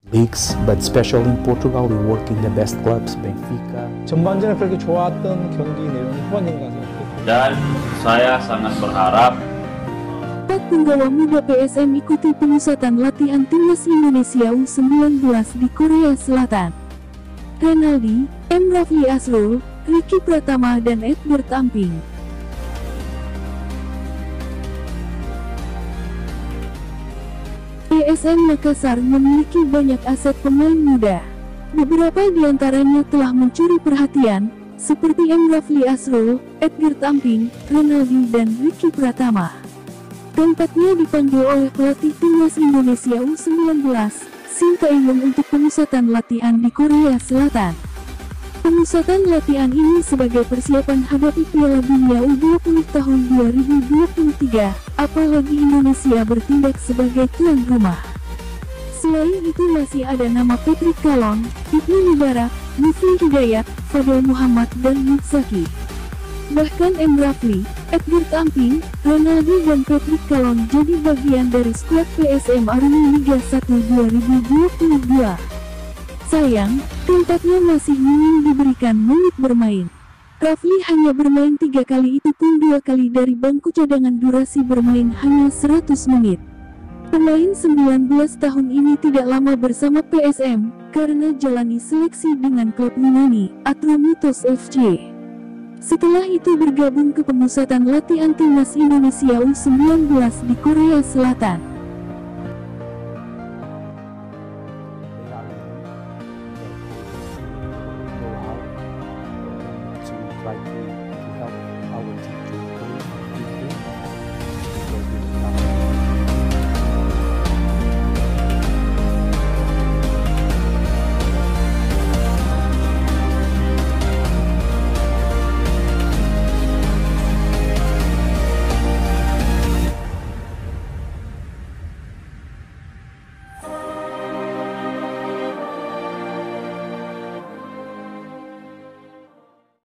leagues, but especially in Portugal, we work in the best clubs, Benfica. 전반전에 그렇게 좋았던 경기 내용이 후반전 가서 Dan saya sangat berharap 4 penggawa muda PSM ikuti pemusatan latihan timnas Indonesia U19 di Korea Selatan. Renaldi, M. Rafli Asrul, Ricky Pratama dan Edgar Tamping. PSM Makassar memiliki banyak aset pemain muda. Beberapa di antaranya telah mencuri perhatian, seperti M. Rafli Asrul, Edgar Tamping, Renaldi dan Ricky Pratama. Keempatnya dipanggil oleh pelatih timnas Indonesia U19, Shin Tae-yong untuk pemusatan latihan di Korea Selatan. Pemusatan latihan ini sebagai persiapan hadapi Piala Dunia U20 tahun 2023, apalagi Indonesia bertindak sebagai tuan rumah. Selain itu masih ada nama Patrick Kalon, Ibnu Mubarak, Mufli Hidayat, Fadel Muhammad dan Mutsaki. Bahkan M. Rafli, Edgar Tamping, Renaldi dan Patrick Kalon jadi bagian dari skuad PSM Arema Liga 1 2022. Sayang, keempatnya masih minim diberikan menit bermain. Rafli hanya bermain 3 kali, itu pun 2 kali dari bangku cadangan, durasi bermain hanya 100 menit. Pemain 19 tahun ini tidak lama bersama PSM, karena jalani seleksi dengan klub Minami, Atromitos FC. Setelah itu bergabung ke pemusatan latihan timnas Indonesia U19 di Korea Selatan. Go out to try to